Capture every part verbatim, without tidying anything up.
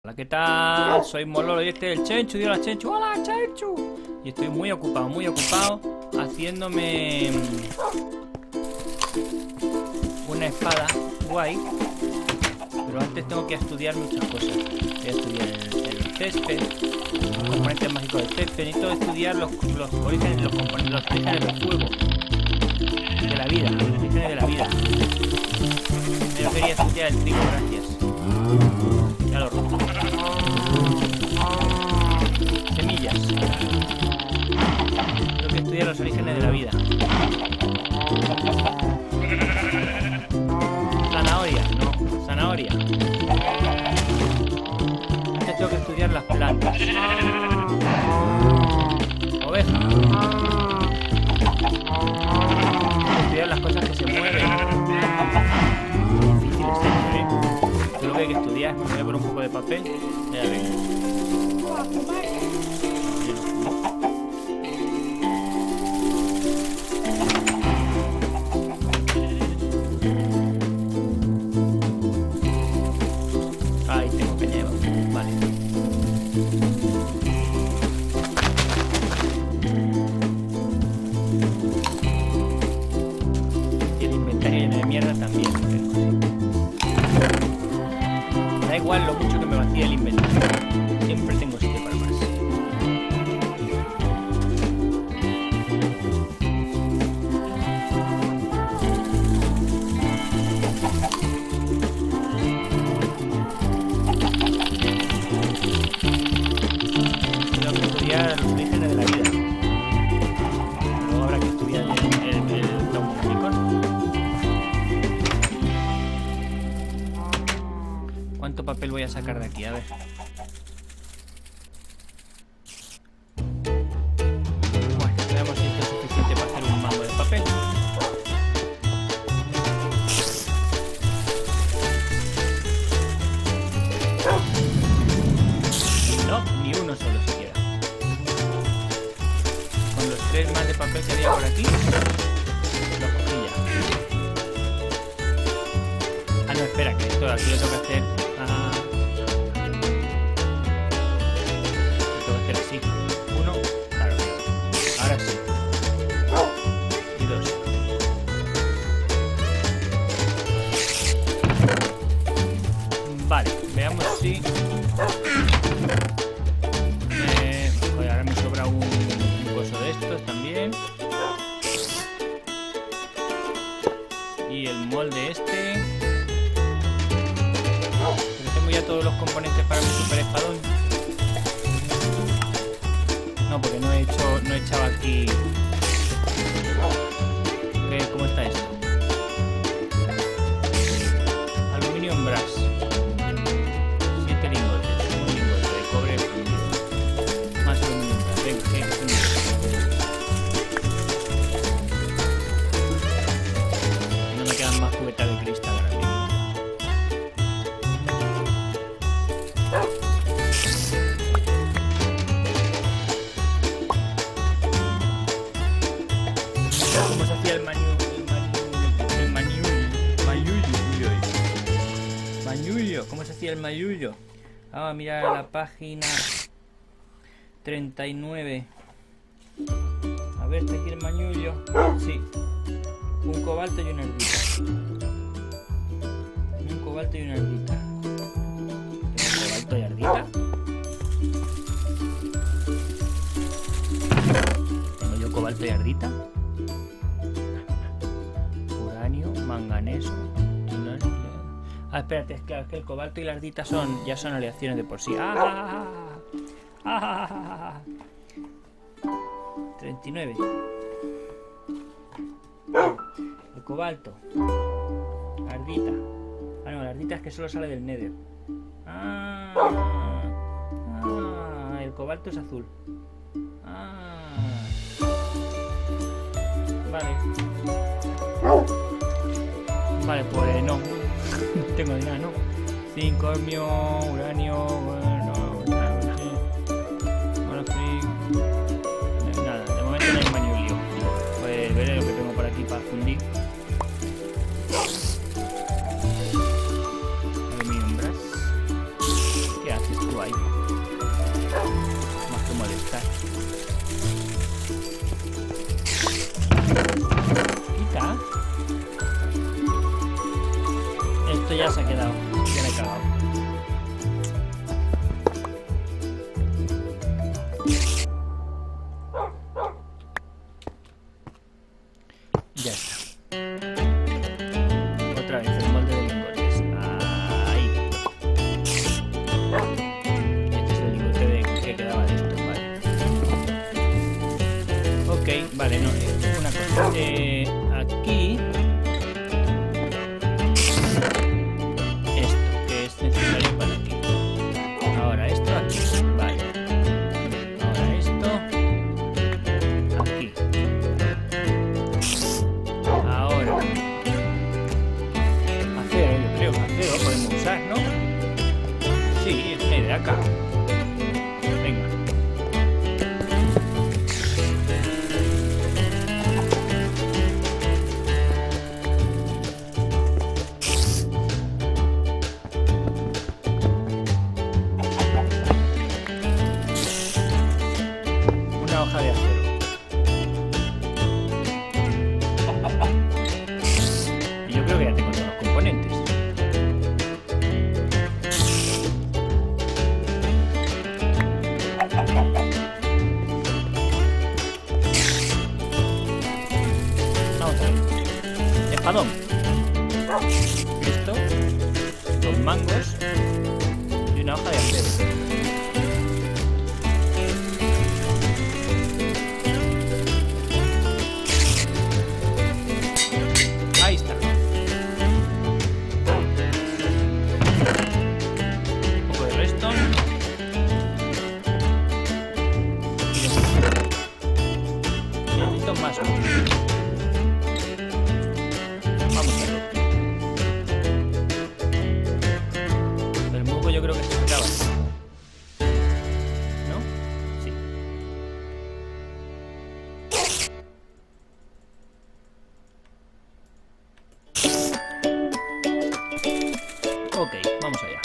Hola, ¿qué tal? Soy Mololo y este es el Chenchu. Dios, la Chenchu. ¡Hola, Chenchu! Y estoy muy ocupado, muy ocupado haciéndome una espada guay. Pero antes tengo que estudiar muchas cosas. Voy a estudiar el, el césped, los componentes mágicos del césped. Necesito estudiar los, los orígenes, los componentes, los orígenes del fuego, de la vida, los orígenes de la vida. Yo quería estudiar el trigo, gracias. Ya lo roto. Semillas. Tengo que estudiar los orígenes de la vida. Zanahoria, no, zanahoria. Antes tengo que estudiar las plantas. Oveja. Estudiar las cosas que se mueven. Difícil es esto, ¿eh? Yo lo que hay que estudiar. Me voy a poner un poco de papel. Ya vengo. Ahí tengo que llevar. Vale. Y el inventario lleno de mierda también. Da igual lo mucho que me vacíe el inventario. Siempre tengo sitio para más. Tengo que estudiar los orígenes de la vida. Luego habrá que estudiar el, el, el Dominican. ¿Cuánto papel voy a sacar de aquí? A ver. Bueno, veamos si esto es suficiente para hacer un mango de papel. No, ni uno solo siquiera. Con los tres más de papel que había por aquí, lo cogí ya. Ah, no, espera, que esto aquí lo tengo que hacer. Ah, lo tengo que hacer así. Uno, claro. Ahora sí. Y dos. Vale, veamos si... Eh, joder, ahora me sobra un, un coso de estos también. Y el molde este. Pero tengo ya todos los componentes para mi super espadón. No, porque no he hecho, no he echado aquí. ¿Qué, ¿Cómo está esto? Aluminium brass. Siete lingotes. Un lingote de cobre fundido. Más aluminium brass. Venga, ¿qué? No me quedan más cubetas de cristal ahora mismo. ¿Cómo se hacía el mañu? El mañu. El mañu. Mayullo. Mayullo. ¿Cómo se hacía el mayullo? Vamos a mirar la página treinta y nueve. A ver, ¿está aquí el mañullo? Sí. Un cobalto y una ardita. Un cobalto y una ardita. ¿Tengo cobalto y ardita? ¿Tengo yo cobalto y ardita? Uranio, manganeso. Ah, espérate, es que, es que el cobalto y la ardita son, ya son aleaciones de por sí. ¡Ah! ¡Ah! treinta y nueve. El cobalto. Ardita. Ah, no, la ardita es que solo sale del Nether. Ah, ah, el cobalto es azul. Ah. Vale. Vale, pues no. No tengo ni nada, ¿no? Cincornio, uranio, bueno, bueno, free. Nada, de momento no hay maniulio. Pues veré lo que tengo por aquí para fundir. Aluminium brass. ¿Qué haces? Vale, no, eh, una cosa. Eh, aquí... Esto, que es necesario para aquí. Ahora esto aquí. Vale. Ahora esto... Aquí. Ahora... Acero, yo creo que acero podemos usar, ¿no? Sí, es de acá. Venga. Una hoja de acero. Y yo creo que ya tengo todos los componentes. Vamos a ver. Espadón. Esto. Dos mangos. Y una hoja de acero. Ahí está. Un poco de redstone. Y necesito más. Vamos a ver. El musgo yo creo que se acaba. ¿No? Sí. Ok, vamos allá.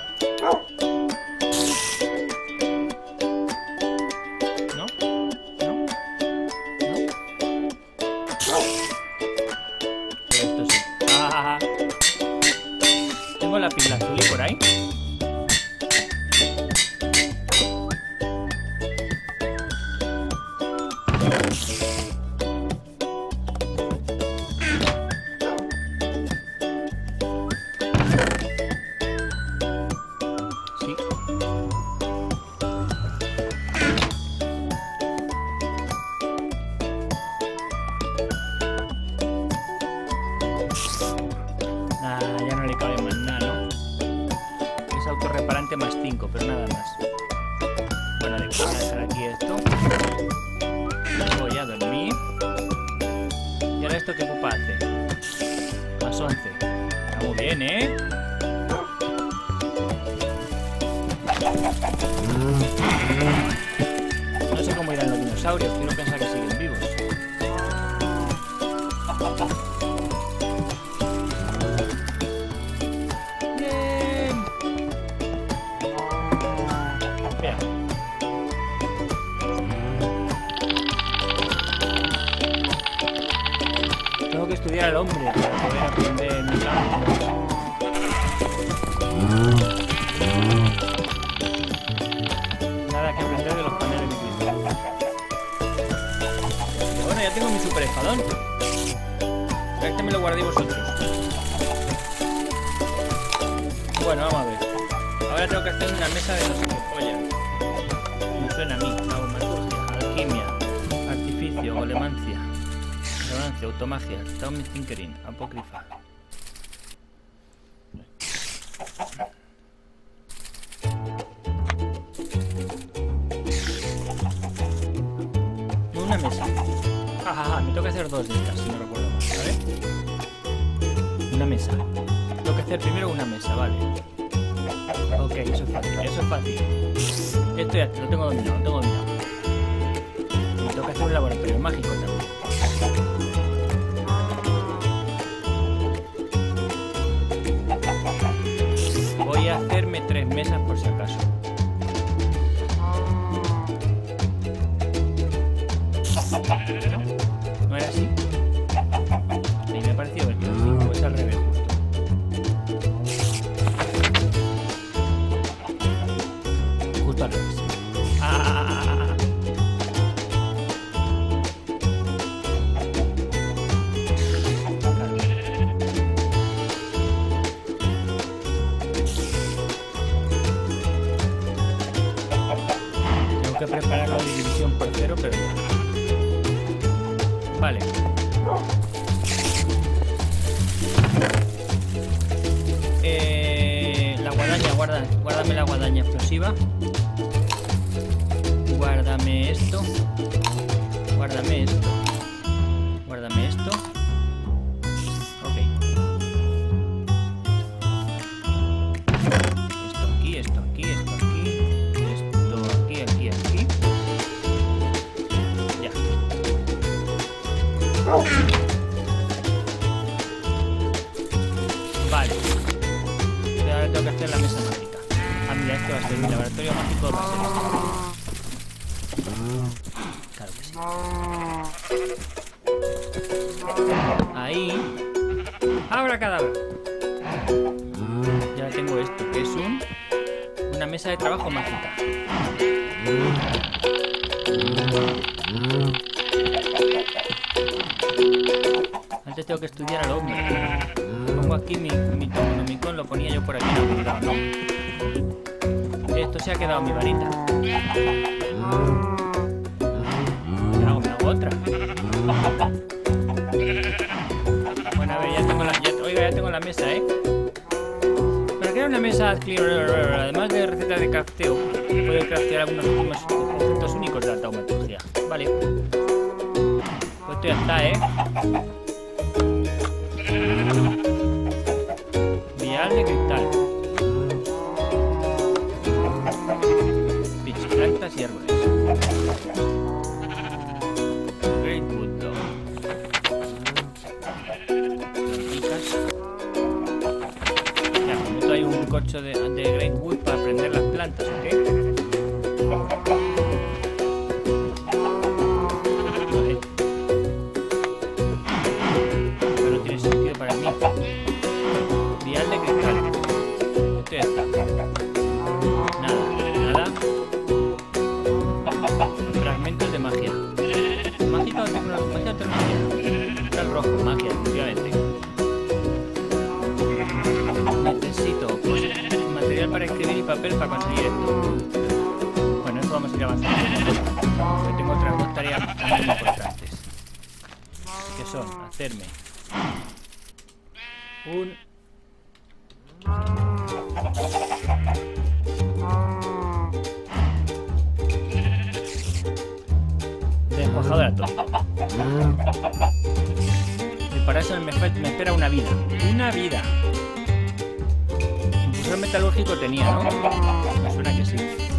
¿No? ¿No? ¿No? Pero esto sí. Ah, tengo la pila azul por ahí. Sí. Ah, ya no le cabe más nada, ¿no? Es autorreparante más cinco, pero nada más. Bueno, le voy a dejar aquí esto. Voy a dormir. ¿Y ahora esto qué pupa hace? Más once. Está muy bien, ¿eh? No sé cómo irán los dinosaurios. Quiero pensar que siguen vivos. Bien. Vea. Tengo que estudiar al hombre para poder aprender mi campo. Nada que aprender de los paneles de cristal. Y bueno, ya tengo mi super espadón. Este me lo guardé vosotros. Bueno, vamos a ver. Ahora tengo que hacer una mesa de no sé qué polla. Me suena a mí. Taumaturgia, alquimia, artificio, golemancia, resonancia, automagia, Taumis Tinkering, apócrifa. Una mesa. Jajaja, me toca hacer dos de estas, si no recuerdo mal, ¿vale? Una mesa. Tengo que hacer primero una mesa, vale. Ok, eso es fácil, eso es fácil. Esto ya lo tengo dominado, lo tengo dominado. Me toca hacer un laboratorio mágico también. Voy a hacerme tres mesas por si acaso. ¿No? ¿No era así? A mí me pareció ver que era así, pues al revés justo. Justo al revés. ¡Ah! Tengo que preparar la división por cero, pero ya. Vale. Eh, la guadaña, guarda, guárdame la guadaña explosiva. Guárdame esto. Guárdame esto. Guárdame esto. Ok. Esto aquí, esto aquí, esto aquí. Esto aquí, aquí, aquí. Ya. Vale. Y ahora tengo que hacer la mesa mágica. Ah, mira, esto va a ser mi laboratorio mágico. Va a ser esto. Claro que sí. Ahí. Abra cadáver. Ya tengo esto, que es un una mesa de trabajo mágica. Antes tengo que estudiar al hombre. Pongo aquí mi, mi Tomonomicon, lo ponía yo por aquí en algún lado, ¿no? Esto se ha quedado mi varita. ¿Qué hago? Me hago otra. Bueno, a ver, ya tengo la... Ya, oiga, ya tengo la mesa, ¿eh? Para crear una mesa, además de recetas de crafteo, puedo craftear algunos últimos objetos únicos de la taumaturgia. Vale. Pues esto ya está, ¿eh? Vial de cristal. Bichos, plantas y árboles. Great wood dog. Planticas. Ya, como esto hay un cocho de, de great wood para prender las plantas, ¿ok? Vale. Pero no tiene sentido para mí. Vial de cristal. Esto ya está. Nada, nada. Fragmentos de magia. ¿Mágica o tecnología? ¿Magia o tecnología? Cristal rojo, magia, efectivamente. Necesito pues, material para escribir y papel para conseguir esto. Bueno, esto vamos a ir avanzando. Porque tengo otras dos tareas muy importantes. Que son hacerme un... descuajador atómico. Y para eso me, me espera una vida. Una vida. Impulsor metalúrgico tenía, ¿no? Me suena que sí.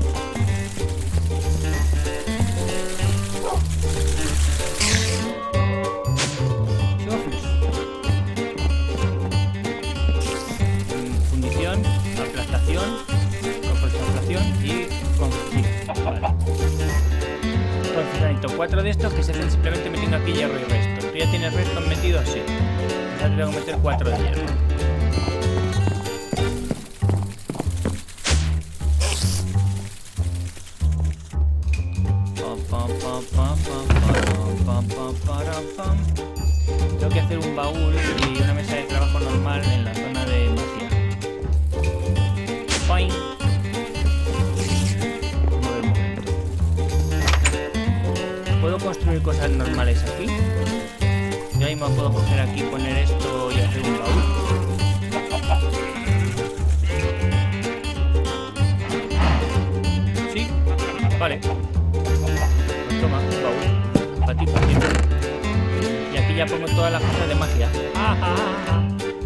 Fundición, aplastación, aplastación y confusión. Vale. Entonces necesito cuatro de estos que se hacen simplemente metiendo aquí hierro y resto. ¿Tú ya tienes restos metidos? Sí. Ya tengo que meter cuatro de hierro. Tengo que hacer un baúl y una mesa de trabajo normal en la zona de magia. Fine. ¿Puedo construir cosas normales aquí? Yo mismo puedo coger aquí, poner esto y hacer un baúl. ¿Sí? Vale. Pues toma, un baúl. Para ti, para ti. Y aquí ya pongo todas las cosas de magia. ¡Ah, ah, ah!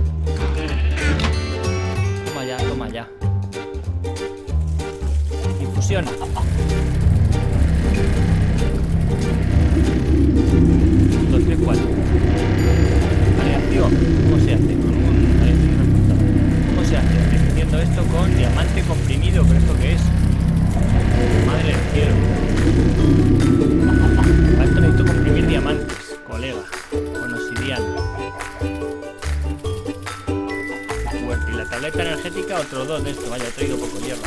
Toma ya, toma ya. Infusión. dos, tres, cuatro. Aleación. ¿Cómo se hace? Con un aleación resultado. ¿Cómo se hace? Estoy haciendo esto con diamante comprimido. ¿Pero esto qué es? Madre del cielo. Para esto necesito comprimir diamantes, colega. Con obsidiana. Fuerte. Y la tableta energética, otros dos de esto. Vaya, he traído poco hierro.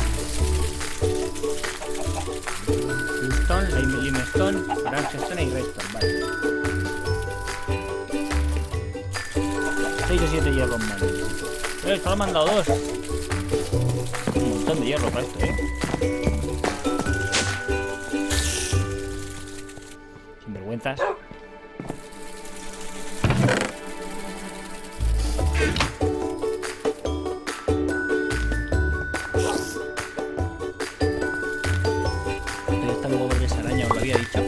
Stone, limestone, orange stone y redstone. Vale. seis o siete hierros más. Eh, solo me han dado dos. Un montón de hierro para esto, eh. Sinvergüenzas. dicho?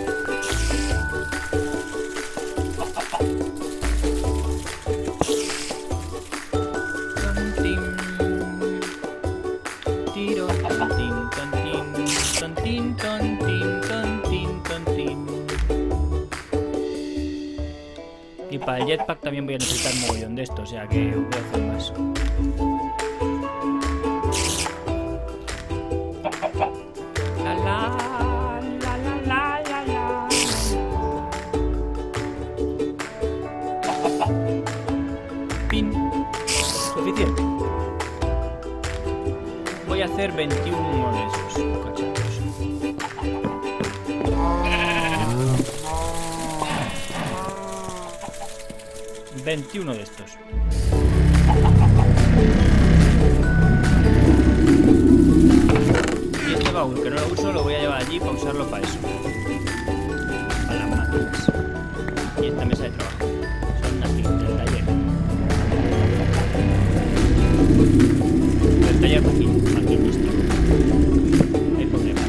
Y para el jetpack también voy a necesitar un mogollón de esto, o sea que voy a hacer más. La la la la la la la. Pin. Suficiente. Voy a hacer veintiuno de esos cacharros. veintiuno de estos. Y este baúl que no lo uso lo voy a llevar allí para usarlo para eso. Para las máquinas. Y esta mesa de trabajo. Son aquí, del taller. Del taller aquí, aquí en esto. Ahí pondré.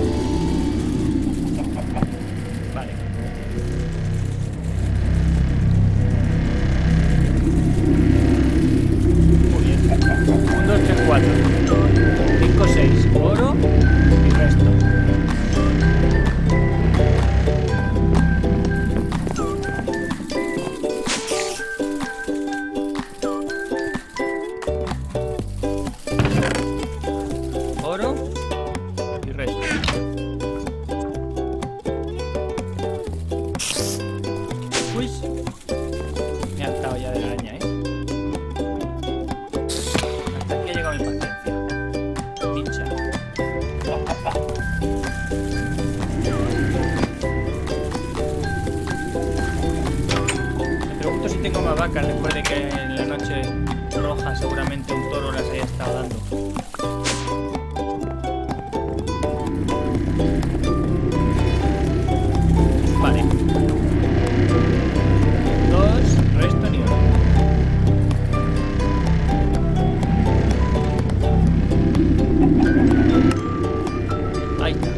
Vale. uno, dos, tres, cuatro, cinco, seis, oro y resto. Oro y resto. Uy, me ha hartado ya de la araña, ¿eh? Tengo más vacas después de que en la noche roja seguramente un toro las haya estado dando. Vale. Dos, resto ni uno. Ahí está.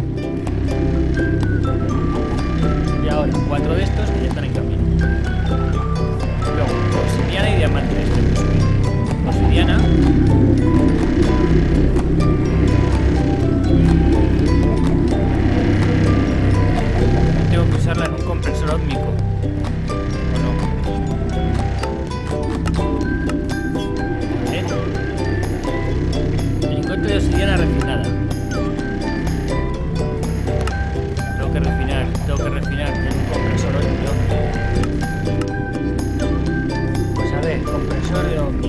Y ahora cuatro de estos que ya están en camino. Obsidiana y diamante. Obsidiana. Tengo que usarla en un compresor óptico. ¿O no? ¿Eh? Lingote de obsidiana refinada. Tengo que refinar, tengo que refinar en un compresor óptico. Compresor de óptico.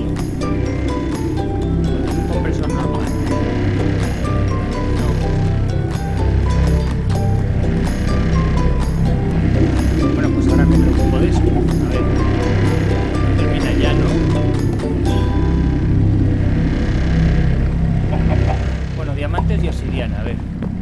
Un compresor normal. No. Bueno, pues ahora me preocupo de eso. A ver. Termina ya, ¿no? Bueno, diamantes y obsidiana, a ver.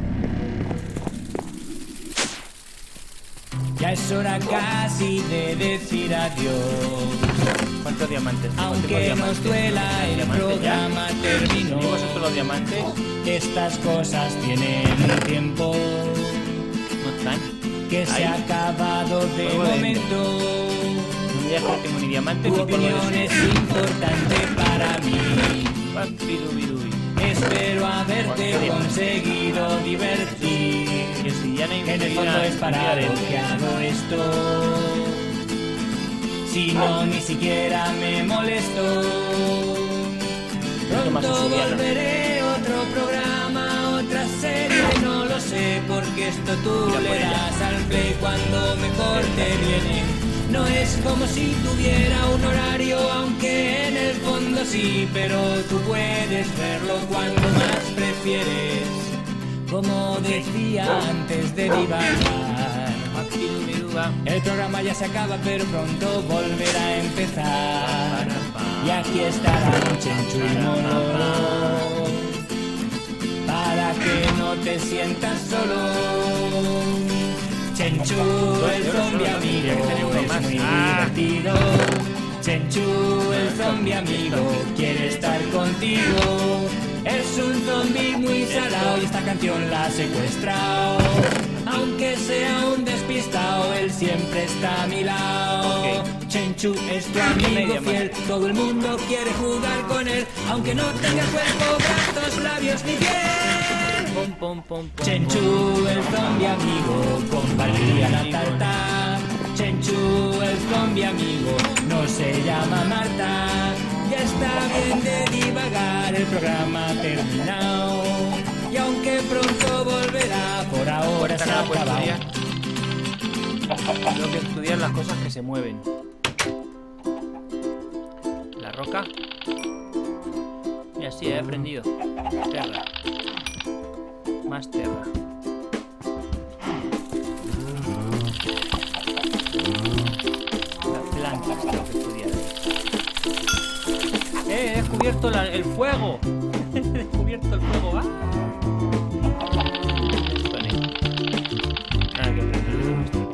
Ya es hora casi de decir adiós. ¿Cuántos diamantes? Aunque diamantes? nos duela, el programa ya terminó. ¿Y vosotros los diamantes? Estas cosas tienen un tiempo No están. que se Ahí. ha acabado de Polvo de momento. No, ya no tengo ni diamantes Tu ni polvo opinión de es importante para mí. Papirubirubi. Espero haberte conseguido divertir. Y si ya no hay En el fondo es para lo que hago esto. Si no, ni siquiera me molesto. Pronto volveré, otro programa, otra serie, no lo sé, porque esto tú Mira, le por ella. das al play cuando mejor te viene. No es como si tuviera un horario, aunque en el fondo sí, pero tú puedes verlo cuando más prefieres. Como decía antes de divagar, el programa ya se acaba, pero pronto volverá a empezar. Y aquí estarán Chenchu y Mono para que no te sientas solo. Chenchu, el zombie amigo, es muy divertido. Chenchu, el zombie amigo, quiere estar contigo. Es un zombie muy salado y esta canción la ha secuestrado. Aunque sea un despistado, él siempre está a mi lado. Okay. Chenchu es tu amigo fiel, todo el mundo quiere jugar con él, aunque no tenga cuerpo, brazos, labios ni piel. Pom, pom, pom, pom. Chenchu, el zombie amigo, compartiría la tarta. Chenchu, el zombie amigo, no se llama Marta. Ya está bien de divagar, el programa ha terminado. Y aunque pronto volverá, por ahora se ha acabado. Tengo que estudiar las cosas que se mueven. La roca. Y así he aprendido. Terra. Más terra. Las plantas tengo que estudiar. ¡Eh! He descubierto la, el fuego. He descubierto el fuego. ¡Ah! Nada que aprender de la historia.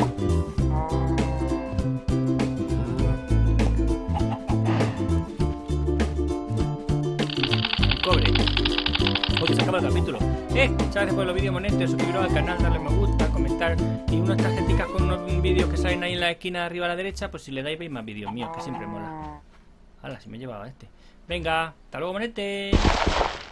Cobre. Hoy se acaba el capítulo. Eh, muchas gracias por los vídeos, monetes. Suscribiros al canal, darle me gusta, comentar. Y unas tarjeticas con unos vídeos que salen ahí en la esquina de arriba a la derecha. Pues si le dais, veis más vídeos míos, que siempre mola. Hala, si me llevaba este. Venga, hasta luego, monetes.